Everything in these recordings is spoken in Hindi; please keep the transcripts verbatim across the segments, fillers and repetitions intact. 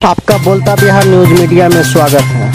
आपका बोलता बिहार न्यूज मीडिया में स्वागत है।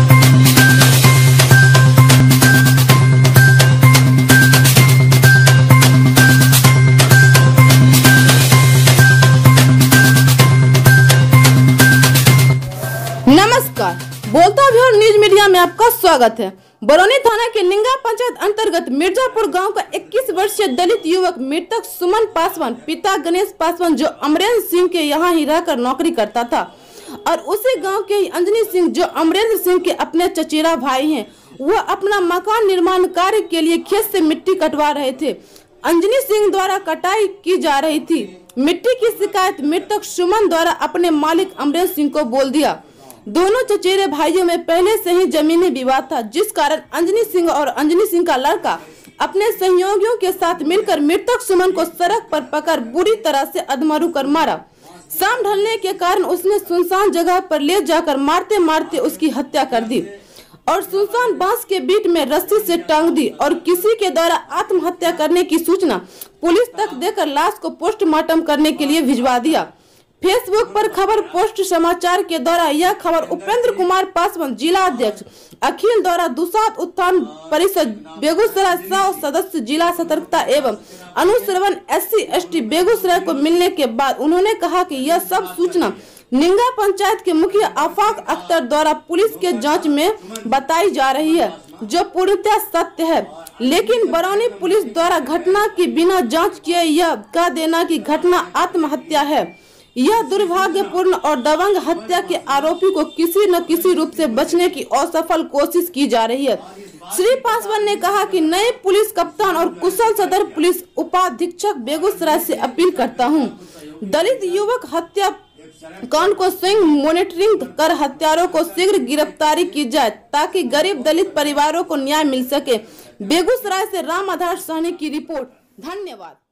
नमस्कार, बोलता बिहार न्यूज मीडिया में आपका स्वागत है। बरौनी थाना के निंगा पंचायत अंतर्गत मिर्जापुर गांव का इक्कीस वर्षीय दलित युवक मृतक सुमन पासवान पिता गणेश पासवान जो अमरेंद्र सिंह के यहाँ ही रहकर नौकरी करता था और उसी गांव के ही अंजनी सिंह जो अमरेंद्र सिंह के अपने चचेरा भाई हैं, वह अपना मकान निर्माण कार्य के लिए खेत से मिट्टी कटवा रहे थे। अंजनी सिंह द्वारा कटाई की जा रही थी। मिट्टी की शिकायत मृतक सुमन द्वारा अपने मालिक अमरेंद्र सिंह को बोल दिया। दोनों चचेरे भाइयों में पहले से ही जमीनी विवाद था, जिस कारण अंजनी सिंह और अंजनी सिंह का लड़का अपने सहयोगियों के साथ मिलकर मृतक सुमन को सड़क पर पकड़ बुरी तरह से अधमरू कर मारा। शाम ढलने के कारण उसने सुनसान जगह पर ले जाकर मारते मारते उसकी हत्या कर दी और सुनसान बांस के बीच में रस्सी से टांग दी और किसी के द्वारा आत्महत्या करने की सूचना पुलिस तक देकर लाश को पोस्टमार्टम करने के लिए भिजवा दिया। फेसबुक पर खबर पोस्ट समाचार के द्वारा यह खबर उपेंद्र कुमार पासवान जिला अध्यक्ष अखिल द्वारा दुसाध उत्थान परिषद बेगूसराय सौ सदस्य जिला सतर्कता एवं अनुश्रवण S C S T Begusarai को मिलने के बाद उन्होंने कहा कि यह सब सूचना निंगा पंचायत के मुखिया आफाक अख्तर द्वारा पुलिस के जांच में बताई जा रही है, जो पूर्णतः सत्य है। लेकिन बरौनी पुलिस द्वारा घटना की बिना जांच किए यह कह देना कि घटना आत्महत्या है, यह दुर्भाग्यपूर्ण और दबंग हत्या के आरोपी को किसी न किसी रूप से बचने की असफल कोशिश की जा रही है। श्री पासवान ने कहा कि नए पुलिस कप्तान और कुशल सदर पुलिस उपाधीक्षक बेगूसराय से अपील करता हूं, दलित युवक हत्या कांड को स्वयं मॉनिटरिंग कर हत्यारों को शीघ्र गिरफ्तारी की जाए ताकि गरीब दलित परिवारों को न्याय मिल सके। बेगूसराय से राम आधार सहनी की रिपोर्ट। धन्यवाद।